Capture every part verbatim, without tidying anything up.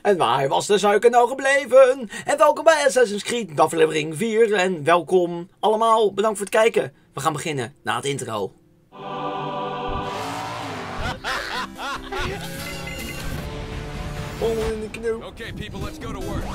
En waar was de suiker nou gebleven? En welkom bij Assassin's Creed aflevering vier. En welkom allemaal. Bedankt voor het kijken. We gaan beginnen na het intro. Oh, in de knoop. Okay, people, let's go to work.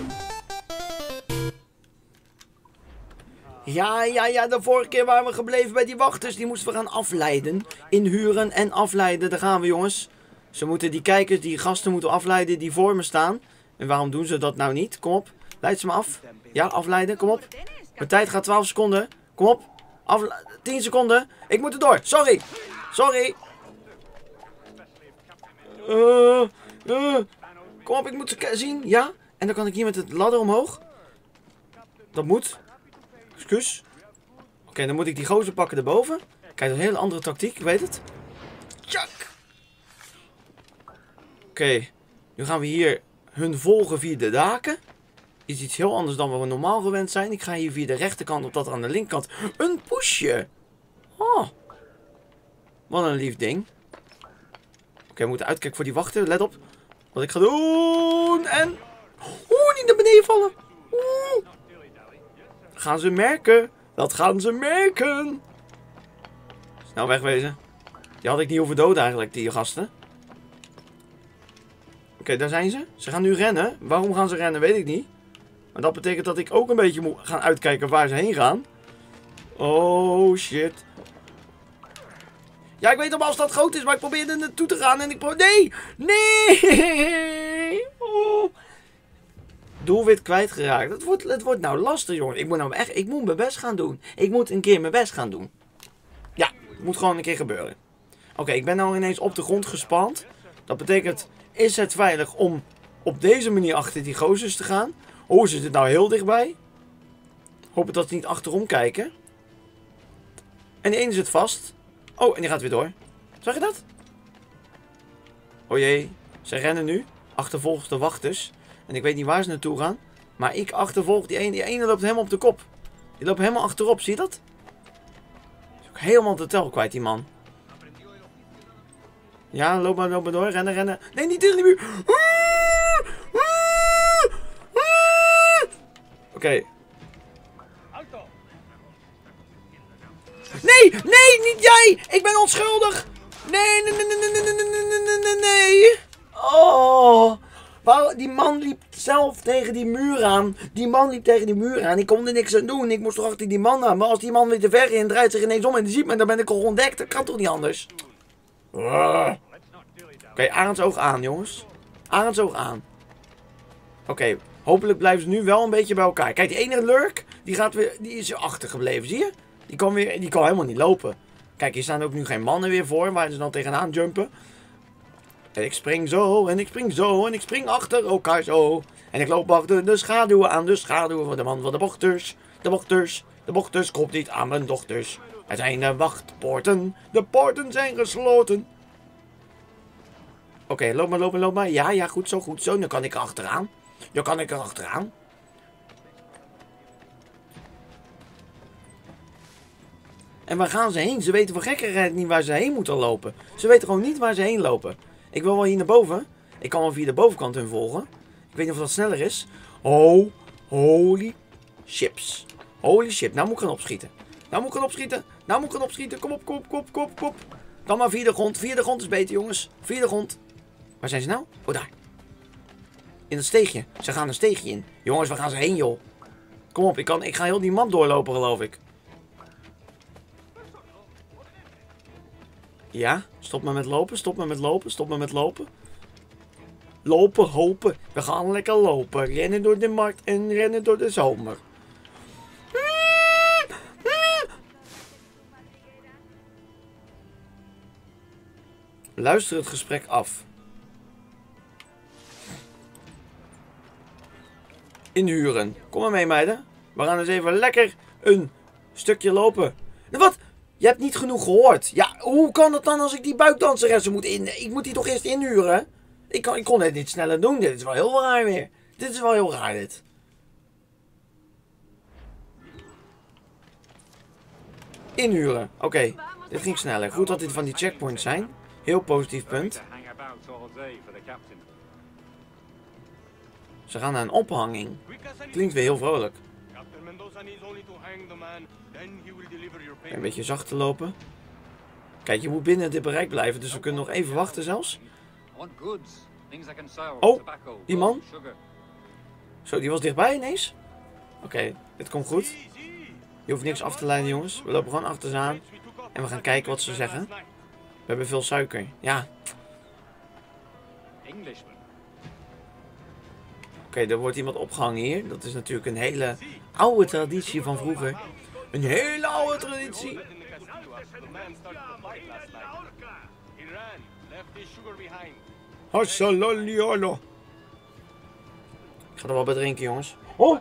Ja, ja, ja, de vorige keer waren we gebleven bij die wachters. Die moesten we gaan afleiden. Inhuren en afleiden. Daar gaan we, jongens. Ze moeten die kijkers, die gasten moeten afleiden die voor me staan. En waarom doen ze dat nou niet? Kom op. Leid ze me af. Ja, afleiden. Kom op. Mijn tijd gaat twaalf seconden. Kom op. Afle tien seconden. Ik moet er door. Sorry. Sorry. Uh, uh. Kom op, ik moet ze zien. Ja. En dan kan ik hier met het ladder omhoog. Dat moet. Excuus. Oké, okay, dan moet ik die gozer pakken erboven. Kijk, dat is een hele andere tactiek. Ik weet het. Tjak. Oké, okay, nu gaan we hier hun volgen via de daken. Is iets heel anders dan wat we normaal gewend zijn. Ik ga hier via de rechterkant, opdat er aan de linkerkant een poesje. Oh, wat een lief ding. Oké, okay, we moeten uitkijken voor die wachten. Let op wat ik ga doen. En... Oeh, niet naar beneden vallen. Oeh. Gaan ze merken. Dat gaan ze merken. Snel wegwezen. Die had ik niet hoeven doden eigenlijk, die gasten. Oké, okay, daar zijn ze. Ze gaan nu rennen. Waarom gaan ze rennen, weet ik niet. Maar dat betekent dat ik ook een beetje moet gaan uitkijken waar ze heen gaan. Oh, shit. Ja, ik weet op afstand groot is, maar ik probeer er naartoe te gaan en ik probeer... Nee! Nee! Oh. Doelwit kwijtgeraakt. Het wordt, het wordt nou lastig, jongen. Ik moet nou echt... Ik moet mijn best gaan doen. Ik moet een keer mijn best gaan doen. Ja, het moet gewoon een keer gebeuren. Oké, okay, ik ben nou ineens op de grond gespand. Dat betekent... Is het veilig om op deze manier achter die gozers te gaan? Oh, ze zit nou heel dichtbij. Hopen dat ze niet achterom kijken. En die ene zit vast. Oh, en die gaat weer door. Zag je dat? Oh jee, ze rennen nu. Achtervolgens de wachters. En ik weet niet waar ze naartoe gaan. Maar ik achtervolg die ene. Die ene loopt helemaal op de kop. Die loopt helemaal achterop, zie je dat? Is ook helemaal de tel kwijt, die man. Ja, loop maar, loop maar door. Rennen, rennen. Nee, niet in de muur. Oké. Okay. Nee, nee, niet jij. Ik ben onschuldig. Nee, nee, nee, nee, nee, nee, nee, nee, nee, nee. Oh. Wow, die man liep zelf tegen die muur aan. Die man liep tegen die muur aan. Ik kon er niks aan doen. Ik moest toch achter die man aan. Maar als die man weer te ver in, draait zich ineens om en die ziet me, dan ben ik al ontdekt. Dat kan toch niet anders? Uh. Oké, okay, arendsoog aan, jongens. Arendsoog aan. Oké, okay, hopelijk blijven ze nu wel een beetje bij elkaar. Kijk, die ene lurk, die, gaat weer, die is achtergebleven, zie je? Die kan, weer, die kan helemaal niet lopen. Kijk, hier staan ook nu geen mannen weer voor, waar ze dan tegenaan jumpen. En ik spring zo, en ik spring zo, en ik spring achter elkaar zo. En ik loop achter de schaduwen aan, de schaduwen van de man van de bochters. De bochters, de bochters, komt niet aan mijn dochters. Er zijn de wachtpoorten, de poorten zijn gesloten. Oké, okay, loop maar, loop maar, loop maar. Ja, ja, goed zo, goed zo. Dan kan ik er achteraan. Dan kan ik er achteraan. En waar gaan ze heen? Ze weten voor gekkerheid niet waar ze heen moeten lopen. Ze weten gewoon niet waar ze heen lopen. Ik wil wel hier naar boven. Ik kan wel via de bovenkant hun volgen. Ik weet niet of dat sneller is. Oh, holy chips. Holy shit. Nou moet ik gaan opschieten. Nou moet ik gaan opschieten. Nou moet ik gaan opschieten. Kom op, kom op, kom op, kom op, kom op. Dan maar via de grond. Via de grond is beter, jongens. Via de grond. Waar zijn ze nou? Oh, daar. In het steegje. Ze gaan een steegje in. Jongens, waar gaan ze heen, joh? Kom op, ik, kan, ik ga heel die map doorlopen, geloof ik. Ja, stop maar met lopen, stop maar met lopen, stop maar met lopen. Lopen, hopen. We gaan lekker lopen. Rennen door de markt en rennen door de zomer. Luister het gesprek af. Inhuren. Kom maar mee, meiden. We gaan eens even lekker een stukje lopen. Wat? Je hebt niet genoeg gehoord. Ja, hoe kan het dan als ik die buikdanseressen moet in... Ik moet die toch eerst inhuren? Ik, kan, ik kon het niet sneller doen. Dit is wel heel raar weer. Dit is wel heel raar, dit. Inhuren. Oké, okay. Dit ging sneller. Goed dat dit van die checkpoints zijn. Heel positief punt. Ze gaan naar een ophanging. Klinkt weer heel vrolijk. Een beetje zacht te lopen. Kijk, je moet binnen dit bereik blijven, dus we kunnen nog even wachten zelfs. Oh, die man. Zo, die was dichtbij ineens. Oké, okay, dit komt goed. Je hoeft niks af te leiden, jongens. We lopen gewoon achter ze aan. En we gaan kijken wat ze zeggen. We hebben veel suiker. Ja. Oké, okay, er wordt iemand opgehangen hier. Dat is natuurlijk een hele oude traditie van vroeger. Een hele oude traditie. Hassalaliala. Ik ga er wel bij drinken, jongens. Oh!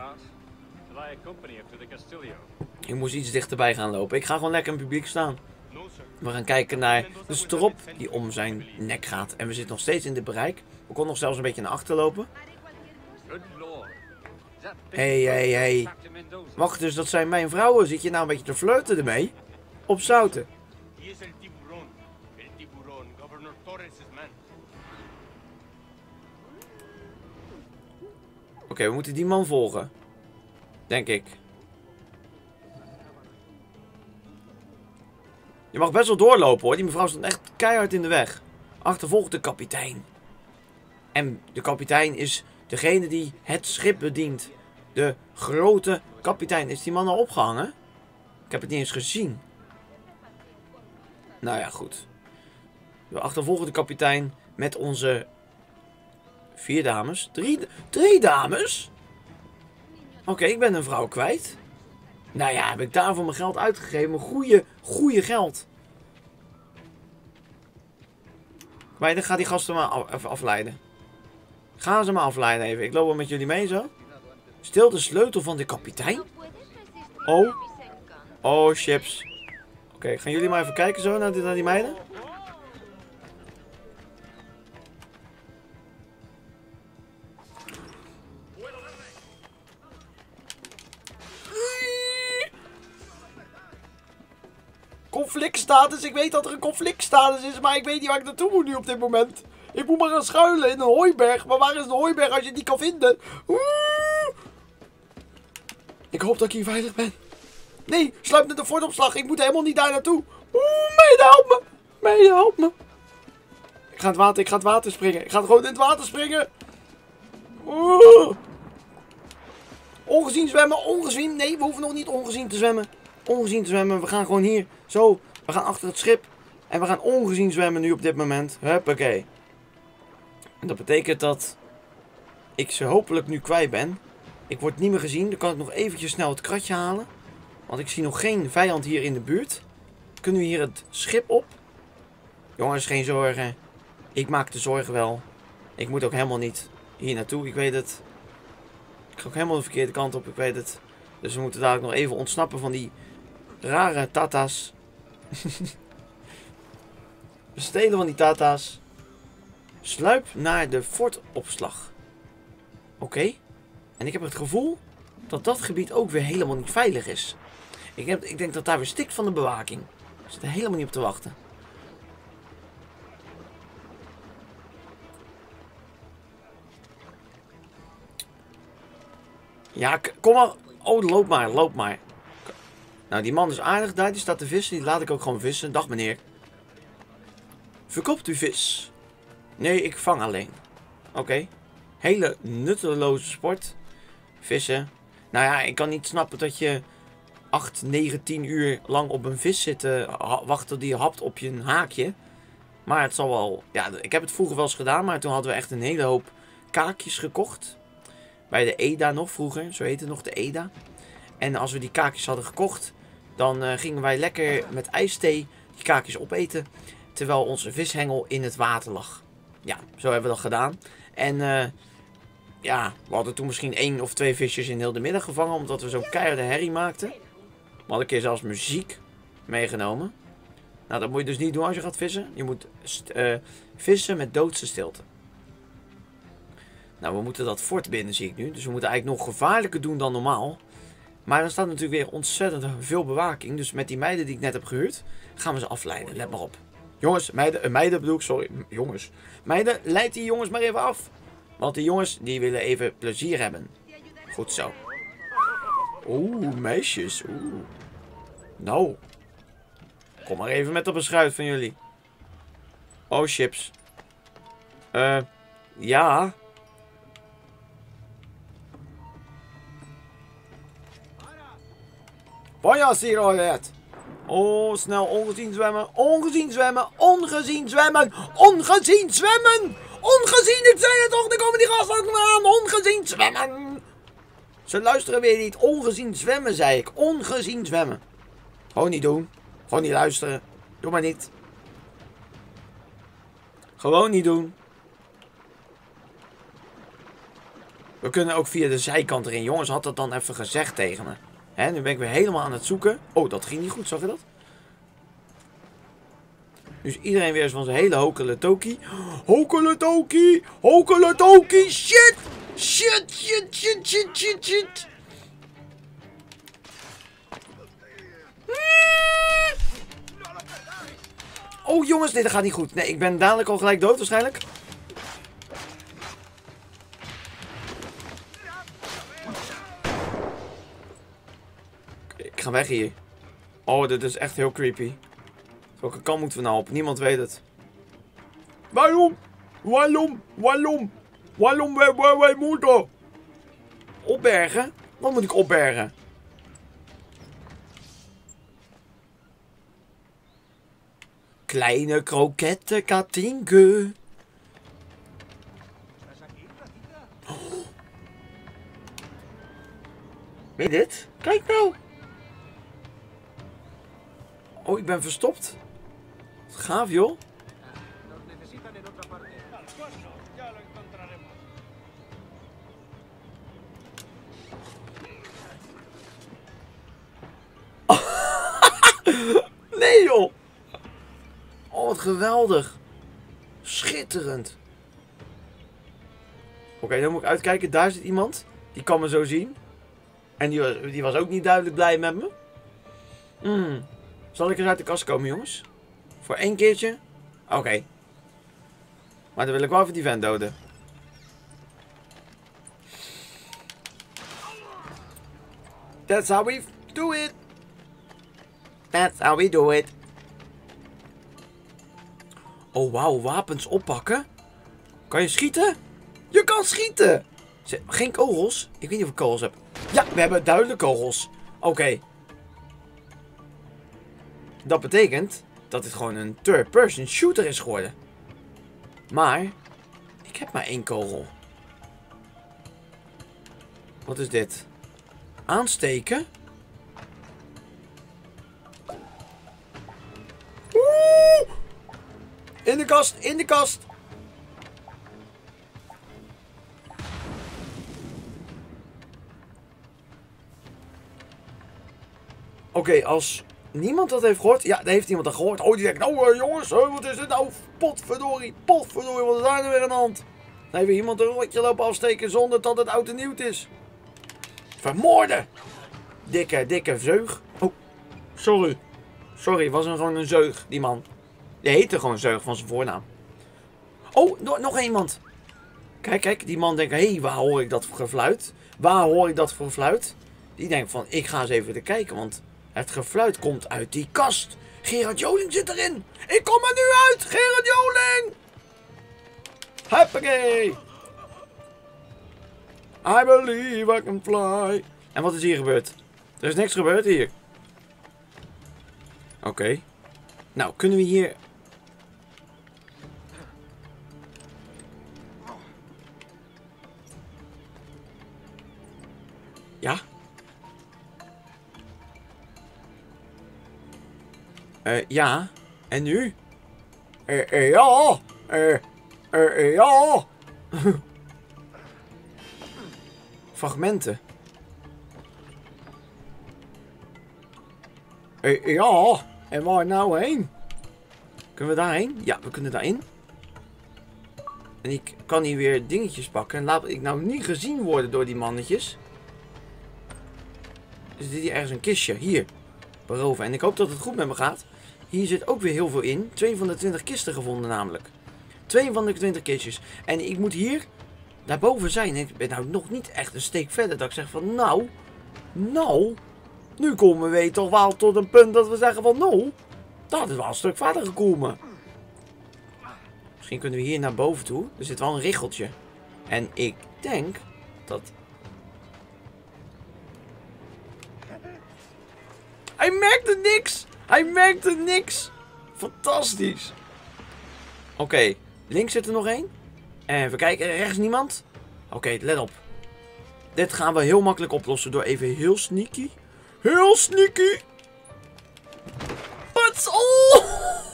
Ik moest iets dichterbij gaan lopen. Ik ga gewoon lekker in het publiek staan. We gaan kijken naar de strop die om zijn nek gaat. En we zitten nog steeds in dit bereik. We konden nog zelfs een beetje naar achter lopen. Hé, hé, hé. Wacht dus, dat zijn mijn vrouwen. Zit je nou een beetje te flirten ermee? Op zouten. Oké, okay, we moeten die man volgen. Denk ik. Je mag best wel doorlopen hoor. Die mevrouw stond echt keihard in de weg. Achtervolgt de kapitein. En de kapitein is degene die het schip bedient. De grote kapitein. Is die man al opgehangen? Ik heb het niet eens gezien. Nou ja, goed. We achtervolgen de kapitein met onze vier dames. Drie, drie dames? Oké, okay, ik ben een vrouw kwijt. Nou ja, heb ik daarvoor mijn geld uitgegeven. Goeie, goeie geld. Maar dan gaat die gasten maar af, even afleiden. Gaan ze maar afleiden even. Ik loop wel met jullie mee zo. Stil de sleutel van de kapitein. Oh. Oh, chips. Oké, okay, gaan jullie maar even kijken zo naar die, naar die meiden. Conflictstatus. Ik weet dat er een conflictstatus is, maar ik weet niet waar ik naartoe moet nu op dit moment. Ik moet maar gaan schuilen in een hooiberg. Maar waar is een hooiberg als je het niet kan vinden? Oeh. Ik hoop dat ik hier veilig ben. Nee, sluip naar de fortopslag. Ik moet helemaal niet daar naartoe. Oeh, mede, help me. Mede, help me. Ik ga het water, ik ga het water springen. Ik ga gewoon in het water springen. Oeh. Ongezien zwemmen, ongezien. Nee, we hoeven nog niet ongezien te zwemmen. Ongezien te zwemmen. We gaan gewoon hier. Zo. We gaan achter het schip. En we gaan ongezien zwemmen nu op dit moment. Huppakee. En dat betekent dat ik ze hopelijk nu kwijt ben. Ik word niet meer gezien. Dan kan ik nog eventjes snel het kratje halen. Want ik zie nog geen vijand hier in de buurt. Kunnen we hier het schip op? Jongens, geen zorgen. Ik maak de zorgen wel. Ik moet ook helemaal niet hier naartoe. Ik weet het. Ik ga ook helemaal de verkeerde kant op. Ik weet het. Dus we moeten dadelijk nog even ontsnappen van die rare tata's. We stelen van die tata's. Sluip naar de fortopslag. Oké. Okay. En ik heb het gevoel dat dat gebied ook weer helemaal niet veilig is. Ik, heb, ik denk dat daar weer stikt van de bewaking. Ik zit er helemaal niet op te wachten. Ja, kom maar. Oh, loop maar, loop maar. Nou, die man is aardig daar. Die staat te vissen. Die laat ik ook gewoon vissen. Dag meneer. Verkoopt u vis? Nee, ik vang alleen. Oké. Okay. Hele nutteloze sport. Vissen. Nou ja, ik kan niet snappen dat je acht, negen, tien uur lang op een vis zit te wachten die hapt op je haakje. Maar het zal wel... Ja, ik heb het vroeger wel eens gedaan, maar toen hadden we echt een hele hoop kaakjes gekocht. Bij de Eda nog vroeger, zo heette nog de Eda. En als we die kaakjes hadden gekocht, dan uh, gingen wij lekker met ijsthee die kaakjes opeten. Terwijl onze vishengel in het water lag. Ja, zo hebben we dat gedaan. En uh, ja, we hadden toen misschien één of twee visjes in heel de middag gevangen. Omdat we zo'n keiharde herrie maakten. We hadden een keer zelfs muziek meegenomen. Nou, dat moet je dus niet doen als je gaat vissen. Je moet uh, vissen met doodse stilte. Nou, we moeten dat fort binnen, zie ik nu. Dus we moeten eigenlijk nog gevaarlijker doen dan normaal. Maar er staat natuurlijk weer ontzettend veel bewaking. Dus met die meiden die ik net heb gehuurd, gaan we ze afleiden. Let maar op. Jongens, meiden, uh, meiden bedoel ik, sorry. Jongens. Meiden, leid die jongens maar even af. Want die jongens, die willen even plezier hebben. Goed zo. Oeh, meisjes. Oeh. Nou. Kom maar even met op een schuit van jullie. Oh, chips. Eh, uh, ja. Vaya, sirolet. Oh, snel, ongezien zwemmen. Ongezien zwemmen. Ongezien zwemmen. Ongezien zwemmen. Ongezien, ik zei het toch, er komen die gasten aan. Ongezien zwemmen. Ze luisteren weer niet. Ongezien zwemmen, zei ik. Ongezien zwemmen. Gewoon niet doen. Gewoon niet luisteren. Doe maar niet. Gewoon niet doen. We kunnen ook via de zijkant erin. Jongens, had dat dan even gezegd tegen me. Hè, nu ben ik weer helemaal aan het zoeken. Oh, dat ging niet goed. Zag je dat? Dus iedereen weer eens van zijn hele hokeletoki. Hokeletoki! Hokeletoki! Shit! Shit, shit, shit, shit, shit, shit! Oh jongens, nee, dat gaat niet goed. Nee, ik ben dadelijk al gelijk dood waarschijnlijk. Ik ga weg hier. Oh, dit is echt heel creepy. Welke kant moeten we nou op? Niemand weet het. Waarom? Waarom? Waarom? Waarom wij, wij, wij moeten? Opbergen? Wat moet ik opbergen? Kleine krokette Katinke. Oh. Weet je dit? Kijk nou. Oh, ik ben verstopt. Wat gaaf, joh. Nee, joh. Oh, wat geweldig. Schitterend. Oké, okay, dan moet ik uitkijken. Daar zit iemand. Die kan me zo zien. En die was, die was ook niet duidelijk blij met me. Hmm. Zal ik eens uit de kast komen, jongens? Voor één keertje? Oké. Okay. Maar dan wil ik wel even die vent doden. That's how we do it. That's how we do it. Oh, wauw. Wapens oppakken. Kan je schieten? Je kan schieten. Geen kogels? Ik weet niet of ik kogels heb. Ja, we hebben duidelijk kogels. Oké. Okay. Dat betekent dat dit gewoon een third-person shooter is geworden. Maar ik heb maar één kogel. Wat is dit? Aansteken? Oeh! In de kast, in de kast! Oké, okay, als niemand dat heeft gehoord... Ja, daar heeft iemand dat gehoord. Oh, die denkt, nou uh, jongens, uh, wat is dit nou? Potverdorie, potverdorie, wat is daar nou weer aan de hand? Dan heeft iemand een rotje lopen afsteken zonder dat het oud en nieuw is. Vermoorden! Dikke, dikke zeug. Oh, sorry. Sorry, was een, gewoon een zeug, die man. Die heette gewoon zeug van zijn voornaam. Oh, no, nog iemand. Kijk, kijk, die man denkt, hé, hey, waar hoor ik dat gefluit? Waar hoor ik dat voor gefluit? Die denkt van, ik ga eens even te kijken, want het gefluit komt uit die kast. Gerard Joling zit erin. Ik kom er nu uit, Gerard Joling. Hoppakee. I believe I can fly. En wat is hier gebeurd? Er is niks gebeurd hier. Oké. Okay. Nou, kunnen we hier... Ja? Uh, ja. En nu? Uh, uh, ja. Uh, uh, uh, ja. Fragmenten. Uh, ja. En waar nou heen? Kunnen we daarheen? Ja, we kunnen daarin. En ik kan hier weer dingetjes pakken. En laat ik nou niet gezien worden door die mannetjes. Er zit hier ergens een kistje. Hier. Beroven. En ik hoop dat het goed met me gaat. Hier zit ook weer heel veel in. Twee van de twintig kisten gevonden namelijk. Twee van de twintig kistjes. En ik moet hier daarboven zijn. Ik ben nou nog niet echt een steek verder dat ik zeg van nou, nou, nu komen we toch wel tot een punt dat we zeggen van nou, dat is wel een stuk verder gekomen. Misschien kunnen we hier naar boven toe. Er zit wel een richeltje. En ik denk dat... Hij merkte niks! Hij merkte niks! Fantastisch! Oké, okay, links zit er nog één. En even kijken, rechts niemand. Oké, okay, let op. Dit gaan we heel makkelijk oplossen door even heel sneaky. Heel sneaky! Wat? Oh!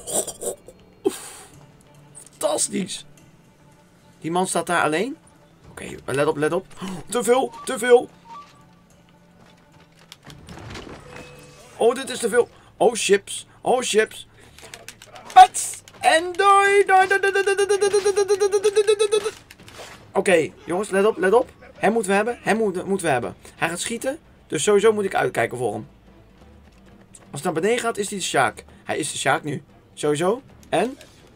Fantastisch! Die man staat daar alleen. Oké, okay, let op, let op. Te veel, te veel. Oh, dit is te veel. Oh, chips. Oh, chips. Pats! En doei! Oké, jongens, let op, let op. Hem moeten we hebben, hem moet, moeten we hebben. Hij gaat schieten, dus sowieso moet ik uitkijken voor hem. Als het naar beneden gaat, is hij de Sjaak. Hij is de Sjaak nu. Sowieso. En...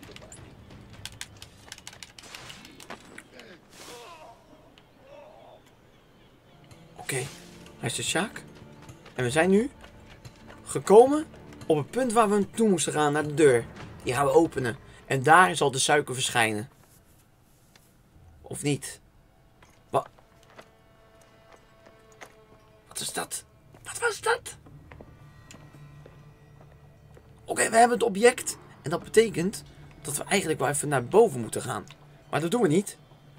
Oké, okay. Hij is de Sjaak. En we zijn nu gekomen op het punt waar we naartoe moesten gaan, naar de deur. Die gaan we openen. En daar zal de suiker verschijnen. Of niet? Wat? Wat is dat? Wat was dat? Oké, okay, we hebben het object. En dat betekent dat we eigenlijk wel even naar boven moeten gaan. Maar dat doen we niet.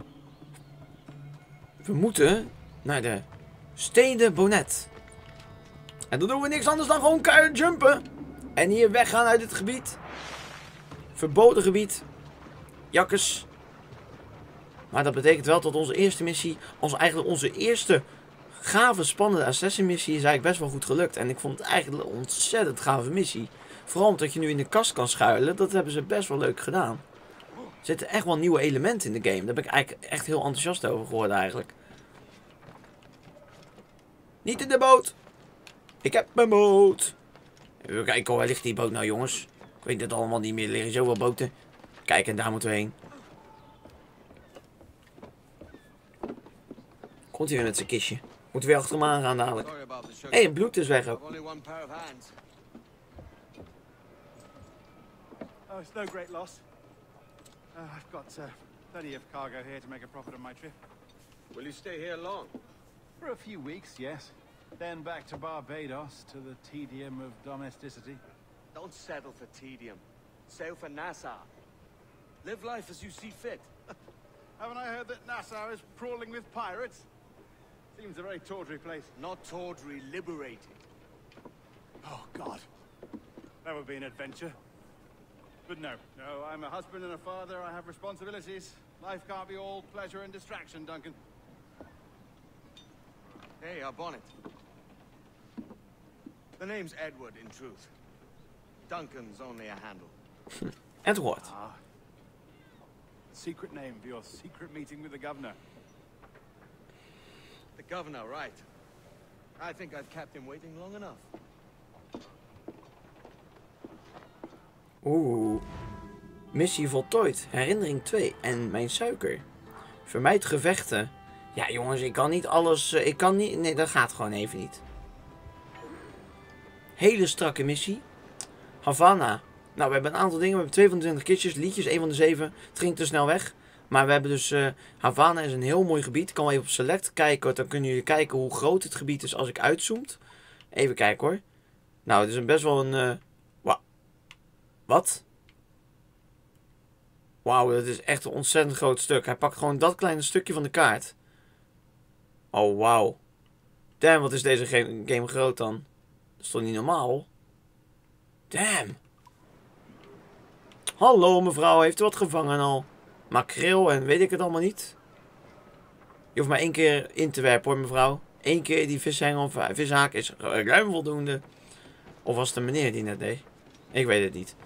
We moeten naar de Stede Bonnet. En dan doen we niks anders dan gewoon keihard jumpen. En hier weggaan uit het gebied. Verboden gebied. Jakkes. Maar dat betekent wel dat onze eerste missie, onze, eigenlijk onze eerste gave, spannende assassin missie is eigenlijk best wel goed gelukt. En ik vond het eigenlijk een ontzettend gave missie. Vooral omdat je nu in de kast kan schuilen. Dat hebben ze best wel leuk gedaan. Er zitten echt wel nieuwe elementen in de game. Daar ben ik eigenlijk echt heel enthousiast over geworden eigenlijk. Niet in de boot. Ik heb mijn boot. Even kijken, waar ligt die boot nou, jongens? Ik weet het allemaal niet meer. Er liggen zoveel boten. Kijk, en daar moeten we heen. Komt hij weer met zijn kistje. Moeten we weer achter hem aan gaan dadelijk. Hé, hey, het bloed is weg ook. Oh, it's no great loss. Uh, I've got uh, plenty of cargo here to make a profit on my trip. Will you stay here long? For a few weeks, yes. Then back to Barbados, to the tedium of domesticity. Don't settle for tedium. Sail for Nassau. Live life as you see fit. Haven't I heard that Nassau is crawling with pirates? Seems a very tawdry place. Not tawdry, liberating. Oh, God. That would be an adventure. But no, no, I'm a husband and a father. I have responsibilities. Life can't be all pleasure and distraction, Duncan. Hey, our bonnet. The name's Edward, in truth. Duncan's only a handle. Edward. Ah. Secret name for your secret meeting with the governor. The governor, right. I think I've kept him waiting long enough. Oeh. Missie voltooid. Herinnering twee. En mijn suiker. Vermijd gevechten. Ja, jongens, ik kan niet alles... Uh, ik kan niet... Nee, dat gaat gewoon even niet. Hele strakke missie. Havana. Nou, we hebben een aantal dingen. We hebben tweeëntwintig kistjes, liedjes, één van de zeven. Het ging te snel weg. Maar we hebben dus... Uh, Havana is een heel mooi gebied. Ik kan wel even op select kijken. Dan kunnen jullie kijken hoe groot het gebied is als ik uitzoomt. Even kijken hoor. Nou, het is een best wel een... Uh, wa Wat? Wauw, dat is echt een ontzettend groot stuk. Hij pakt gewoon dat kleine stukje van de kaart. Oh, wauw. Damn, wat is deze game groot dan? Dat is toch niet normaal? Damn. Hallo mevrouw, heeft u wat gevangen al? Makreel en weet ik het allemaal niet. Je hoeft maar één keer in te werpen hoor mevrouw. Eén keer die vishengel of vishaak is ruim voldoende. Of was het een meneer die net deed? Ik weet het niet.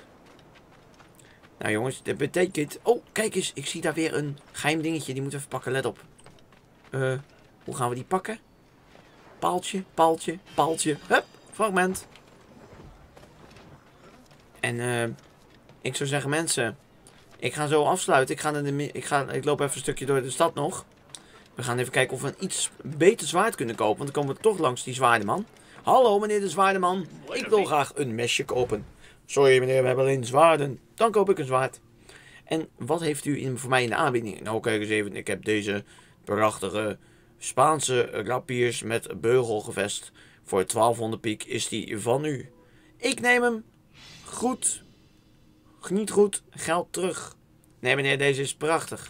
Nou jongens, dat betekent... Oh, kijk eens, ik zie daar weer een geheim dingetje. Die moeten we even pakken, let op. Uh, hoe gaan we die pakken? Paaltje, paaltje, paaltje. Hup, fragment. En uh, ik zou zeggen mensen, Ik ga zo afsluiten. Ik, ga in de, ik, ga, ik loop even een stukje door de stad nog. We gaan even kijken of we een iets beter zwaard kunnen kopen. Want dan komen we toch langs die zwaardeman. Hallo meneer de zwaardeman. Ik wil graag een mesje kopen. Sorry meneer, we hebben alleen zwaarden. Dan koop ik een zwaard. En wat heeft u in, voor mij in de aanbieding? Nou kijk eens even. Ik heb deze prachtige Spaanse rapiers met beugelgevest. Voor twaalfhonderd piek is die van u. Ik neem hem. Goed. Niet goed. Geld terug. Nee meneer, deze is prachtig.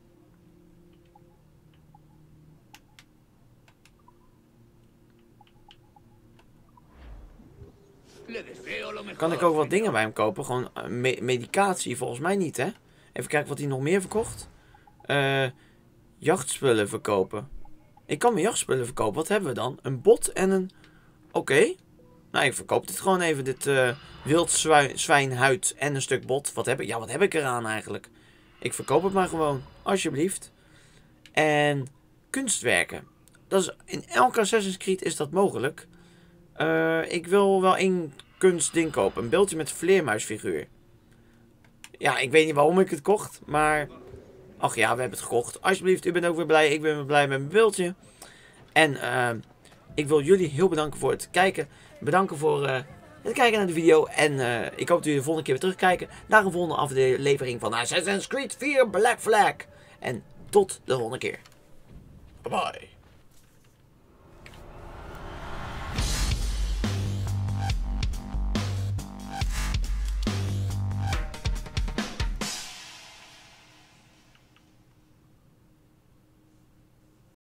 Kan ik ook wat dingen bij hem kopen? Gewoon uh, me medicatie? Volgens mij niet, hè? Even kijken wat hij nog meer verkocht. Uh, jachtspullen verkopen. Ik kan mijn jachtspullen verkopen. Wat hebben we dan? Een bot en een... Oké. Okay. Nou, ik verkoop dit gewoon even. Dit uh, wild zwijnhuid en een stuk bot. Wat heb ik? Ja, wat heb ik eraan eigenlijk? Ik verkoop het maar gewoon. Alsjeblieft. En kunstwerken. Dat is, in elke Assassin's Creed is dat mogelijk. Uh, ik wil wel één kunstding kopen. Een beeldje met vleermuisfiguur. Ja, ik weet niet waarom ik het kocht. Maar... Ach ja, we hebben het gekocht. Alsjeblieft, u bent ook weer blij. Ik ben weer blij met mijn beeldje. En uh, ik wil jullie heel bedanken voor het kijken. Bedanken voor uh, het kijken naar de video. En uh, ik hoop dat jullie de volgende keer weer terugkijken naar een volgende aflevering van Assassin's Creed vier Black Flag. En tot de volgende keer. Bye bye.